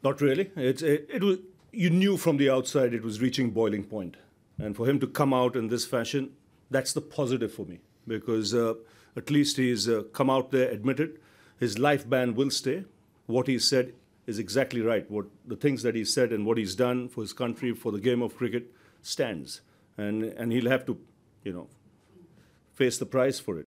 Not really. It was, you knew from the outside it was reaching boiling point. And for him to come out in this fashion, that's the positive for me. Because at least he's come out there, admitted his life ban will stay. What he said is exactly right. The things that he said and what he's done for his country, for the game of cricket, stands. And he'll have to, face the price for it.